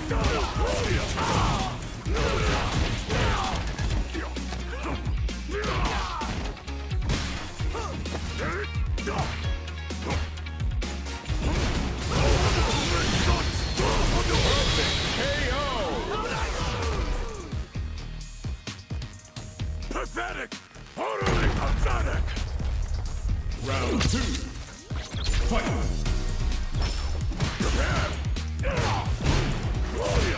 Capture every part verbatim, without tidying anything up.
Pathetic! Totally pathetic! Round two. Fight! Prepare! Gloria!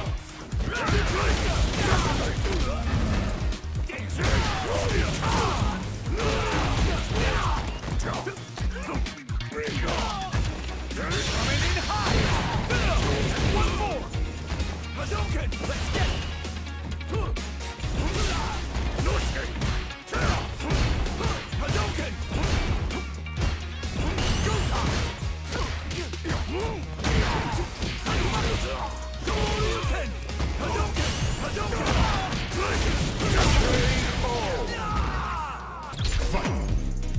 Coming in high! One more! Hadouken! Let's get it! Hadouken! Go time! Hadouken! Hadouken! Hadouken! Fight!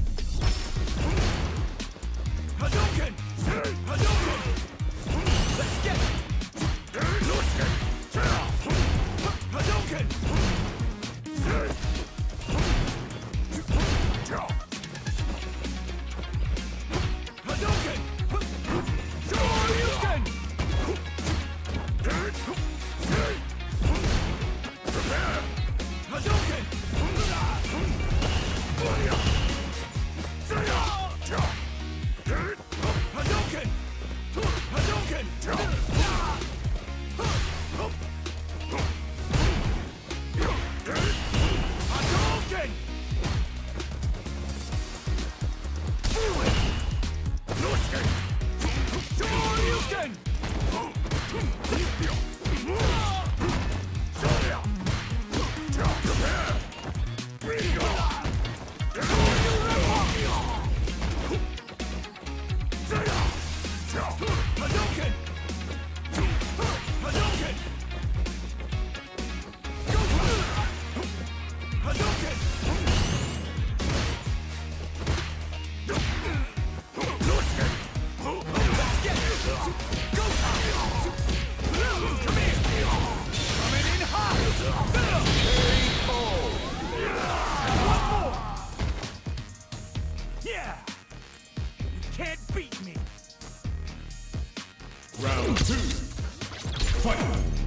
Hadouken! Hadouken! Let's get it! Hadouken! Hadouken! Shoryuken! Hadouken! Hadouken! Hadouken! Hadouken! Shoryuken! Hadouken! Hadouken! Go! Hadouken! Let's get it! Go! Come here! Coming in hot! One more! Yeah! You can't beat me! Round two. Fight!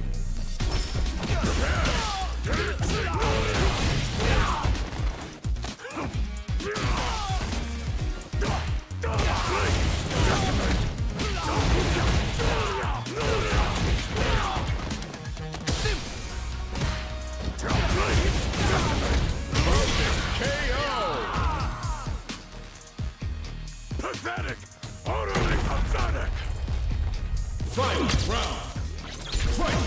Pathetic! Totally pathetic! Fight! Round! Fight!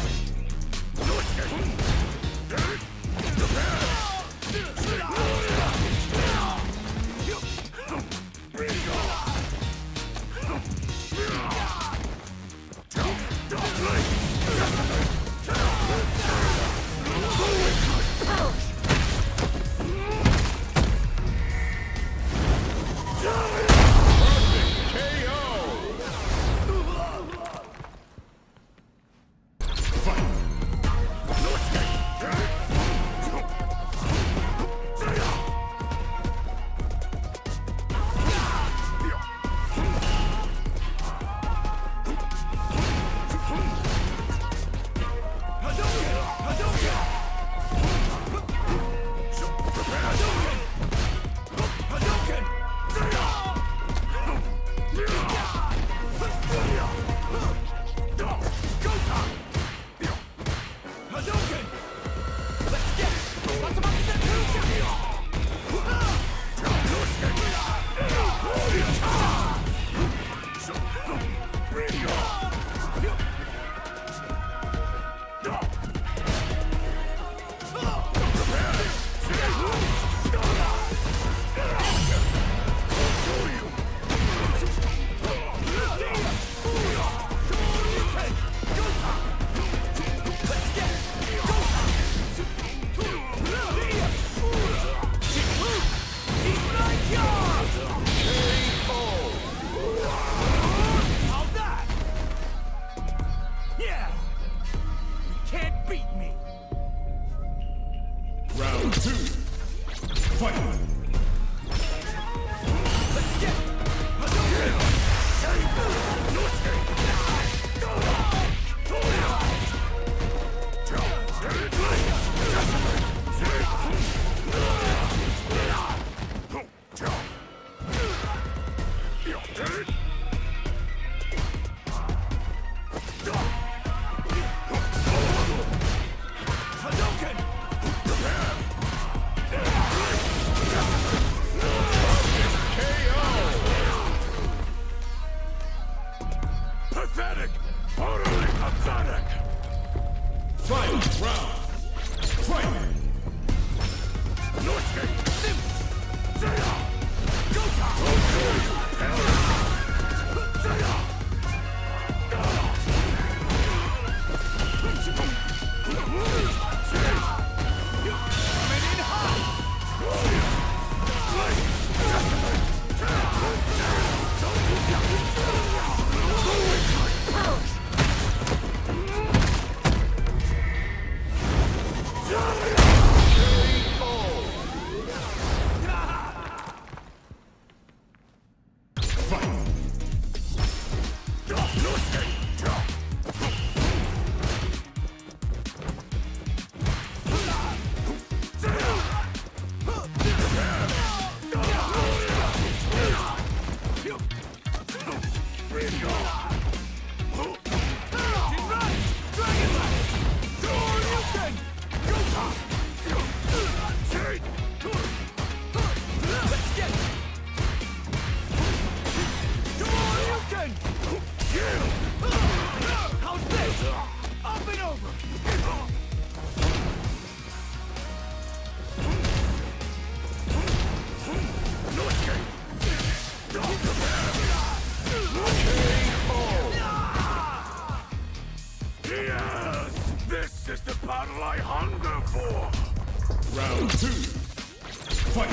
Final round. Fight! This is the battle I hunger for! Round two. Fight!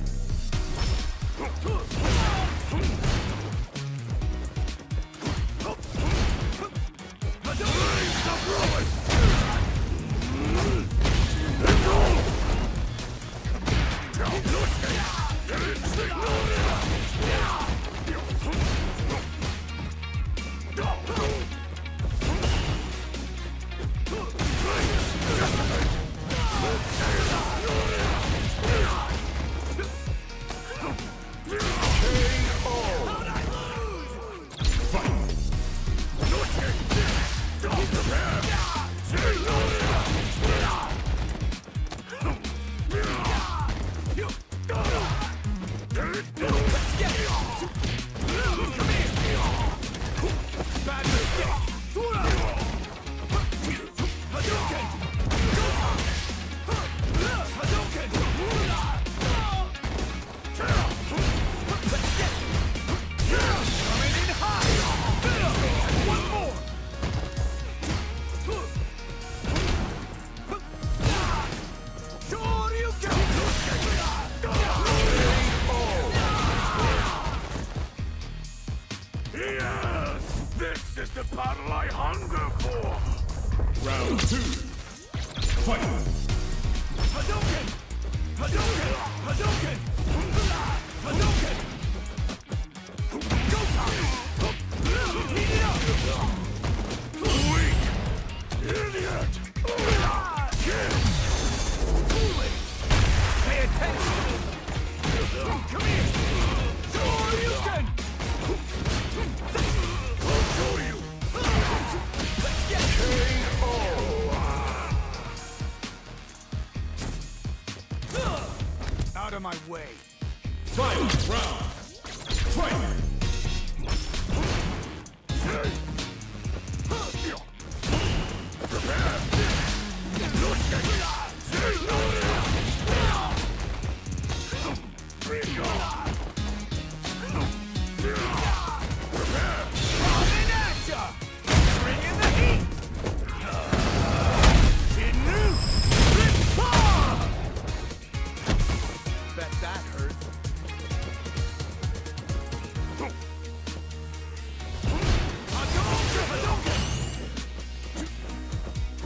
This is the battle I hunger for! Round two. Fight! Hadouken! Hadouken! Hadouken! Hadouken! Go time! Heat it up! Weak! Idiot! Kid! Foolish! Pay attention! Come here! Shoryuken! I'll show you! Let's get K O! out of my way! Final round. Fight! Coming at ya! Bring in the heat! Inu! Rippa! Bet that hurt. Hadouken! Hadouken!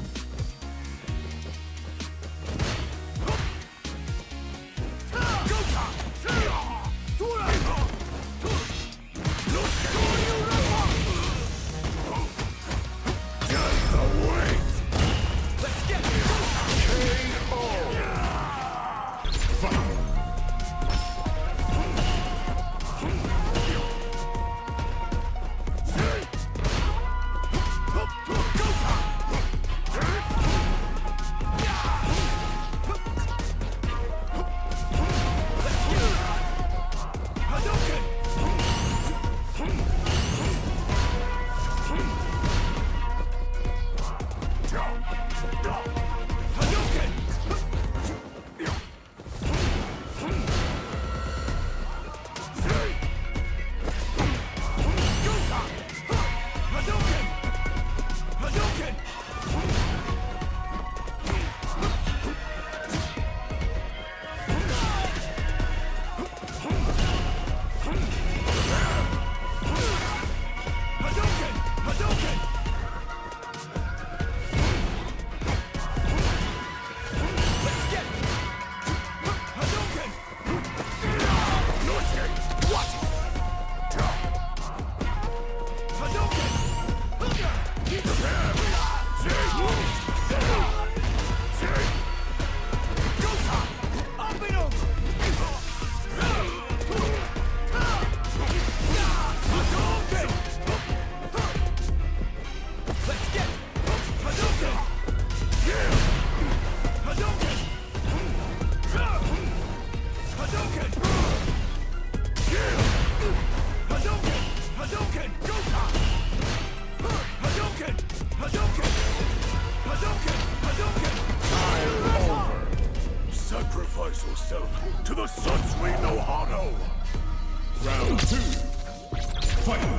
Hadouken! Hadouken! Time over. Sacrifice yourself to the Satsui no Hano. Round two. Fight.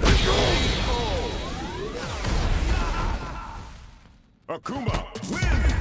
Akuma wins!